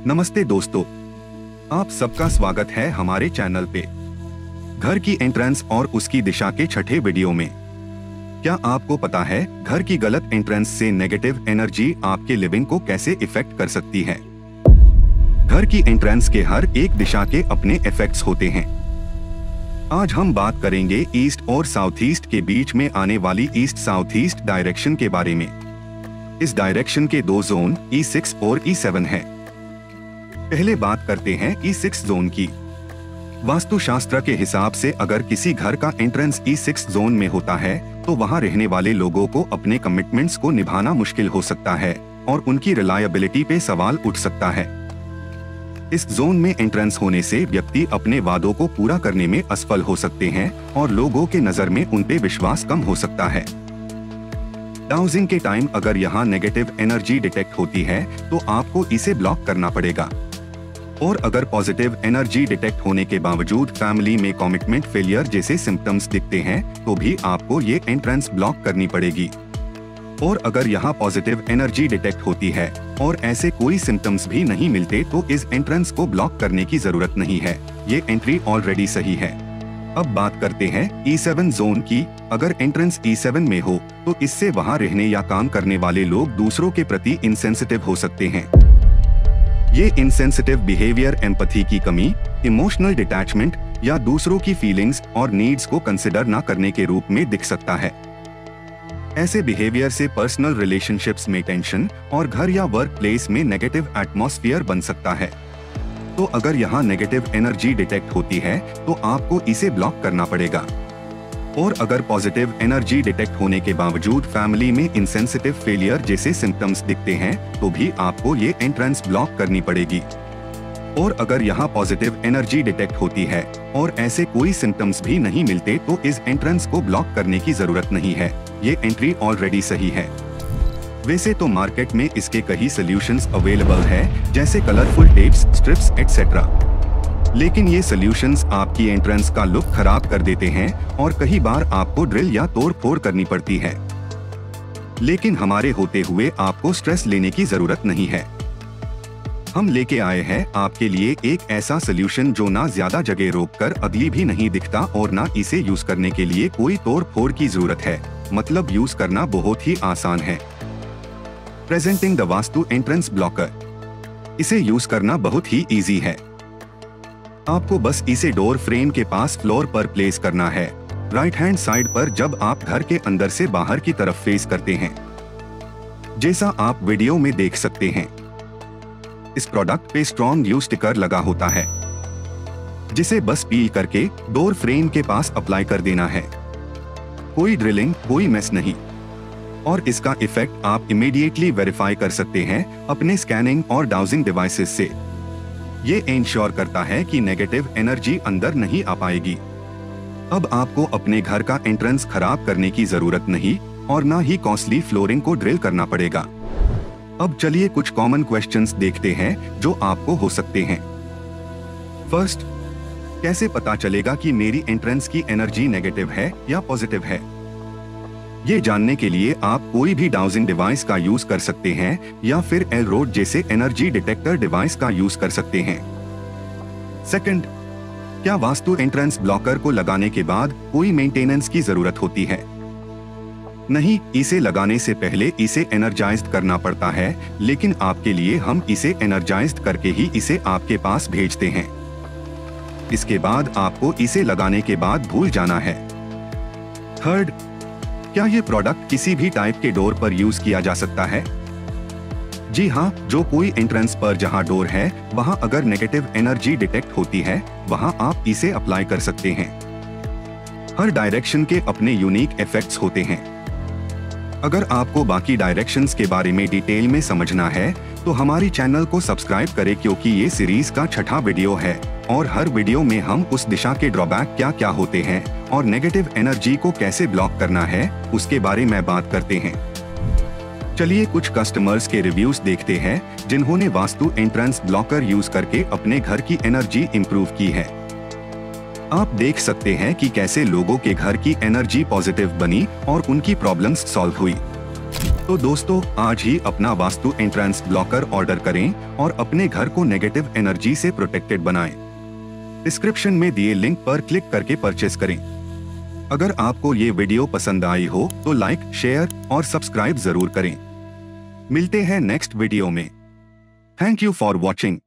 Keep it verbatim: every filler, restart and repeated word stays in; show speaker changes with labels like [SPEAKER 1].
[SPEAKER 1] नमस्ते दोस्तों, आप सबका स्वागत है हमारे चैनल पे। घर की एंट्रेंस और उसकी दिशा के छठे वीडियो में। क्या आपको पता है घर की गलत एंट्रेंस से नेगेटिव एनर्जी आपके लिविंग को कैसे इफेक्ट कर सकती है? घर की एंट्रेंस के हर एक दिशा के अपने इफेक्ट्स होते हैं। आज हम बात करेंगे ईस्ट और साउथ ईस्ट के बीच में आने वाली ईस्ट साउथ ईस्ट डायरेक्शन के बारे में। इस डायरेक्शन के दो जोन ई सिक्स और ई सेवन है। पहले बात करते हैं ई सिक्स जोन की। वास्तुशास्त्र के हिसाब से अगर किसी घर का एंट्रेंस ई सिक्स जोन में होता है तो वहां रहने वाले लोगों को अपने कमिटमेंट्स को निभाना मुश्किल हो सकता है और उनकी रिलायबिलिटी पे सवाल उठ सकता है। इस जोन में एंट्रेंस होने से व्यक्ति अपने वादों को पूरा करने में असफल हो सकते हैं और लोगों के नजर में उन पे विश्वास कम हो सकता है। डाउजिंग के टाइम अगर यहाँ नेगेटिव एनर्जी डिटेक्ट होती है तो आपको इसे ब्लॉक करना पड़ेगा। और अगर पॉजिटिव एनर्जी डिटेक्ट होने के बावजूद फैमिली में कमिटमेंट फेलियर जैसे सिम्टम्स दिखते हैं तो भी आपको ये एंट्रेंस ब्लॉक करनी पड़ेगी। और अगर यहाँ पॉजिटिव एनर्जी डिटेक्ट होती है और ऐसे कोई सिम्टम्स भी नहीं मिलते तो इस एंट्रेंस को ब्लॉक करने की जरूरत नहीं है, ये एंट्री ऑलरेडी सही है। अब बात करते हैं ई सेवन जोन की। अगर एंट्रेंस ई सेवन में हो तो इससे वहाँ रहने या काम करने वाले लोग दूसरों के प्रति इनसेंसिटिव हो सकते हैं। ये इनसेंसिटिव बिहेवियर एम्पैथी की कमी, इमोशनल डिटैचमेंट या दूसरों की फीलिंग्स और नीड्स को कंसिडर ना करने के रूप में दिख सकता है। ऐसे बिहेवियर से पर्सनल रिलेशनशिप्स में टेंशन और घर या वर्क प्लेस में नेगेटिव एटमॉस्फेयर बन सकता है। तो अगर यहाँ नेगेटिव एनर्जी डिटेक्ट होती है तो आपको इसे ब्लॉक करना पड़ेगा। और अगर पॉजिटिव एनर्जी डिटेक्ट होने के बावजूद फैमिली में इंसेंसिटिव फेलियर जैसे सिम्टम्स दिखते हैं तो भी आपको ये एंट्रेंस ब्लॉक करनी पड़ेगी। और अगर यहाँ पॉजिटिव एनर्जी डिटेक्ट होती है और ऐसे कोई सिम्टम्स भी नहीं मिलते तो इस एंट्रेंस को ब्लॉक करने की जरूरत नहीं है, ये एंट्री ऑलरेडी सही है। वैसे तो मार्केट में इसके कई सोल्यूशंस अवेलेबल है, जैसे कलरफुल टेप्स, स्ट्रिप्स एक्सेट्रा। लेकिन ये सोल्यूशंस आपकी एंट्रेंस का लुक खराब कर देते हैं और कई बार आपको ड्रिल या तोड़ फोड़ करनी पड़ती है। लेकिन हमारे होते हुए आपको स्ट्रेस लेने की जरूरत नहीं है। हम लेके आए हैं आपके लिए एक ऐसा सोल्यूशन जो ना ज्यादा जगह रोककर अगली भी नहीं दिखता और ना इसे यूज करने के लिए कोई तोड़ फोड़ की जरूरत है, मतलब यूज करना बहुत ही आसान है। Presenting the Vastu entrance blocker. इसे यूज करना बहुत ही इजी है। आपको बस इसे डोर फ्रेम के पास फ्लोर पर प्लेस करना है, राइट हैंड साइड पर, जब आप घर के अंदर से बाहर की तरफ फेस करते हैं, जैसा आप वीडियो में देख सकते हैं। इस प्रोडक्ट पे स्ट्रॉन्ग ग्लू स्टिकर लगा होता है, जिसे बस पील करके डोर फ्रेम के पास अप्लाई कर देना है। कोई ड्रिलिंग, कोई मेस नहीं। और इसका इफेक्ट आप इमीडिएटली वेरीफाई कर सकते हैं अपने स्कैनिंग और डाउजिंग डिवाइसेस से। ये इंश्योर करता है कि नेगेटिव एनर्जी अंदर नहीं आ पाएगी। अब आपको अपने घर का एंट्रेंस खराब करने की जरूरत नहीं और ना ही कॉस्टली फ्लोरिंग को ड्रिल करना पड़ेगा। अब चलिए कुछ कॉमन क्वेश्चंस देखते हैं जो आपको हो सकते हैं। फर्स्ट, कैसे पता चलेगा कि मेरी एंट्रेंस की एनर्जी नेगेटिव है या पॉजिटिव है? ये जानने के लिए आप कोई भी डाउजिंग डिवाइस का यूज कर सकते हैं या फिर एल रोड जैसे एनर्जी डिटेक्टर डिवाइस का यूज कर सकते हैं। सेकंड, क्या वास्तु एंट्रेंस ब्लॉकर को लगाने के बाद कोई मेंटेनेंस की जरूरत होती है? नहीं, इसे लगाने से पहले इसे एनर्जाइज्ड करना पड़ता है, लेकिन आपके लिए हम इसे एनर्जाइज्ड करके ही इसे आपके पास भेजते हैं। इसके बाद आपको इसे लगाने के बाद भूल जाना है। थर्ड, क्या ये प्रोडक्ट किसी भी टाइप के डोर पर यूज किया जा सकता है? जी हाँ, जो कोई एंट्रेंस पर जहाँ डोर है वहाँ अगर नेगेटिव एनर्जी डिटेक्ट होती है वहाँ आप इसे अप्लाई कर सकते हैं। हर डायरेक्शन के अपने यूनिक इफेक्ट्स होते हैं। अगर आपको बाकी डायरेक्शंस के बारे में डिटेल में समझना है तो हमारी चैनल को सब्सक्राइब करें, क्योंकि ये सीरीज का छठा वीडियो है और हर वीडियो में हम उस दिशा के ड्रॉबैक क्या क्या होते हैं और नेगेटिव एनर्जी को कैसे ब्लॉक करना है उसके बारे में बात करते हैं। चलिए कुछ कस्टमर्स के रिव्यूज देखते हैं जिन्होंने वास्तु एंट्रेंस ब्लॉकर यूज करके अपने घर की एनर्जी इंप्रूव की है। आप देख सकते हैं कि कैसे लोगों के घर की एनर्जी पॉजिटिव बनी और उनकी प्रॉब्लम्स सॉल्व हुई। तो दोस्तों, आज ही अपना वास्तु एंट्रेंस ब्लॉकर ऑर्डर करें और अपने घर को नेगेटिव एनर्जी से प्रोटेक्टेड बनाएं। डिस्क्रिप्शन में दिए लिंक पर क्लिक करके परचेस करें। अगर आपको ये वीडियो पसंद आई हो तो लाइक, शेयर और सब्सक्राइब जरूर करें। मिलते हैं नेक्स्ट वीडियो में। Thank you for watching.